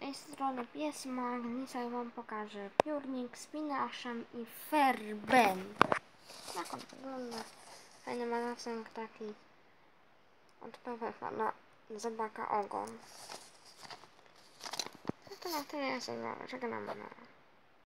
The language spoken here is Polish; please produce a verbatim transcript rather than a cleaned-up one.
tej strony pies Mag. Dzisiaj wam pokażę piórnik z pinaszem i ferben. Jak on wygląda? Fajny ma zasąg taki od P W H na zobaka ogon. No to na tyle, ja się żegnam.